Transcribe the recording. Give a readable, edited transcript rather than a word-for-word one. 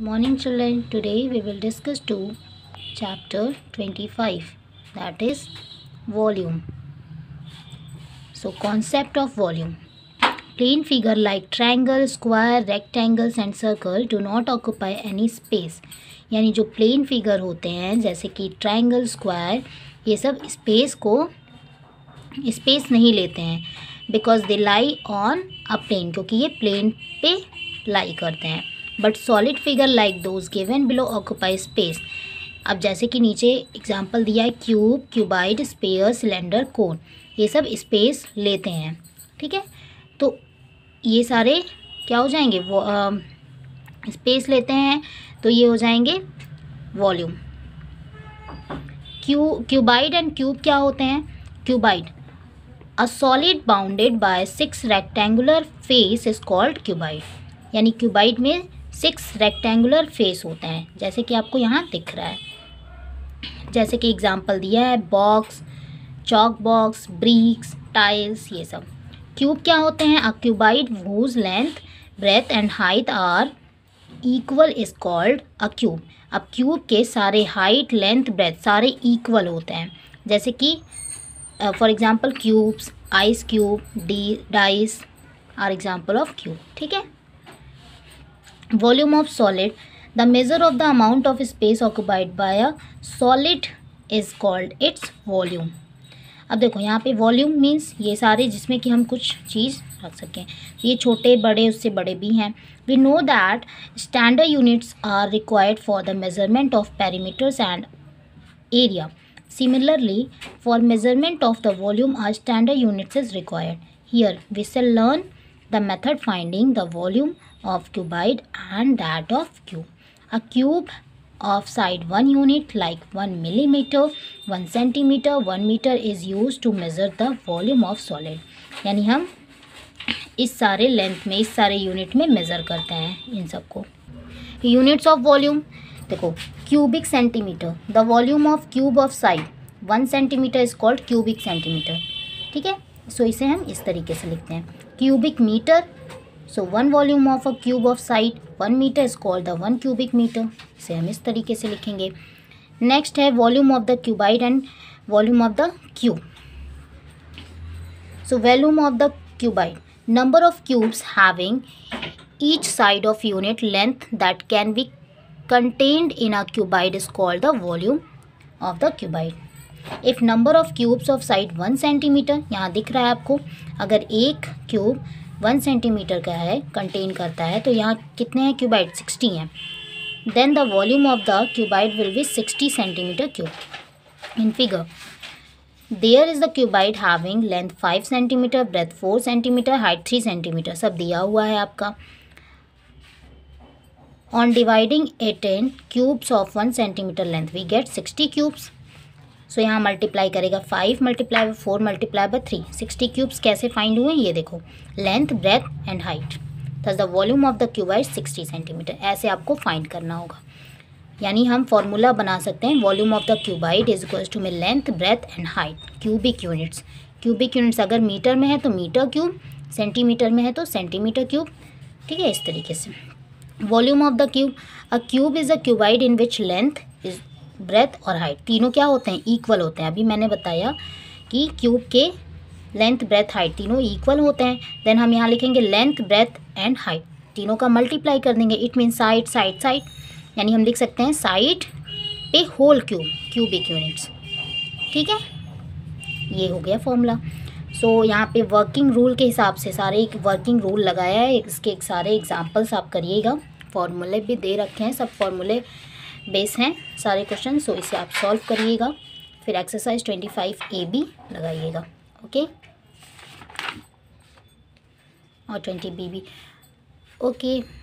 Morning children, today we will discuss chapter 25, that is volume. So concept of volume. Plane figure like triangle, square, rectangles and circle do not occupy any space. यानी जो plane figure होते हैं जैसे कि triangle, square, ये सब space नहीं लेते हैं because they lie on a plane, क्योंकि ये प्लेन पे लाई करते हैं. But solid figure like those given below occupy space. अब जैसे कि नीचे एग्जांपल दिया है cube, cuboid, sphere, cylinder, cone, ये सब स्पेस लेते हैं. ठीक है, तो ये सारे क्या हो जाएंगे, वो स्पेस लेते हैं, तो ये हो जाएंगे वॉल्यूम. क्यूबाइड एंड क्यूब क्या होते हैं. Cuboid, a solid bounded by 6 rectangular face is called cuboid. यानी क्यूबाइड में 6 रेक्टेंगुलर फेस होते हैं, जैसे कि आपको यहाँ दिख रहा है. जैसे कि एग्जांपल दिया है box, chalk box, bricks, tiles, ये सब. क्यूब क्या होते हैं. A cuboid whose length, breadth and height are equal is called a cube. अब क्यूब के सारे हाइट, लेंथ, ब्रेथ सारे इक्वल होते हैं. जैसे कि for example cubes, ice cube, dice are example of cube. ठीक है. Volume of solid, the measure of the amount of space occupied by a solid is called its volume. अब देखो यहाँ पे वॉल्यूम मीन्स ये सारे जिसमें कि हम कुछ चीज़ रख सकें. ये छोटे बड़े उससे बड़े भी हैं. We know that standard units are required for the measurement of perimeters and area. Similarly for measurement of the volume are standard units is required. Here we shall learn the method finding the volume of cuboid and that of cube. A cube of side 1 unit like 1 millimeter, 1 centimeter, 1 meter is used to measure the volume of solid. यानी हम इस सारे length में, इस सारे unit में measure करते हैं इन सबको. यूनिट्स ऑफ वॉल्यूम देखो, cubic centimetre, the volume of cube of side 1 centimetre is called cubic centimetre. ठीक है, सो इसे हम इस तरीके से लिखते हैं. Cubic metre, so 1 volume of a cube of side 1 metre is called the 1 cubic metre. इसे हम इस तरीके से लिखेंगे. नेक्स्ट है volume of the cuboid and volume of the cube. So volume of the cuboid, number of cubes having each side of unit length that can be contained in a cuboid is called the volume of the cuboid. If number of cubes of side 1 centimetre, यहाँ दिख रहा है आपको, अगर एक cube 1 centimetre का है, contain करता है, तो यहाँ कितने हैं क्यूबाइड, 60 हैं. Then the volume of the cuboid will be 60 centimetre cube. In figure there is the cuboid having length 5 centimetre, breadth 4 centimetre, height 3 centimetre. सब दिया हुआ है आपका. On dividing it in cubes of 1 centimetre length we get 60 cubes. So यहाँ multiply करेगा 5 multiply by 4 multiply by 3. 60 cubes कैसे find हुए, ये देखो, length, breadth and height. Thus the volume of the cuboid 60 centimetre. ऐसे आपको फाइंड करना होगा. यानी हम फॉर्मूला बना सकते हैं, volume of the cuboid is equals to में length, breadth and height, cubic units. Cubic units अगर मीटर में है तो मीटर क्यूब, सेंटीमीटर में है तो सेंटीमीटर क्यूब. ठीक है, इस तरीके से. Volume of the cube, a cube is a cuboid in which length is, breadth और हाइट तीनों क्या होते हैं, इक्वल होते हैं. अभी मैंने बताया कि क्यूब के लेंथ, ब्रेथ, हाइट तीनों इक्वल होते हैं. देन हम यहाँ लिखेंगे लेंथ, ब्रेथ एंड हाइट, तीनों का मल्टीप्लाई कर देंगे. It mean side side side, यानी हम लिख सकते हैं साइड पे होल क्यूब, क्यूबिक यूनिट्स. ठीक है, ये हो गया फॉर्मूला. सो यहाँ पे वर्किंग रूल के हिसाब से सारे एक वर्किंग रूल लगाया है. इसके सारे एग्जाम्पल्स आप करिएगा. फॉर्मूले भी दे रखे हैं, सब फॉर्मूले बेस हैं सारे क्वेश्चन. सो इसे आप सॉल्व करिएगा. फिर एक्सरसाइज 25A भी लगाइएगा. ओके, और 20B भी. ओके.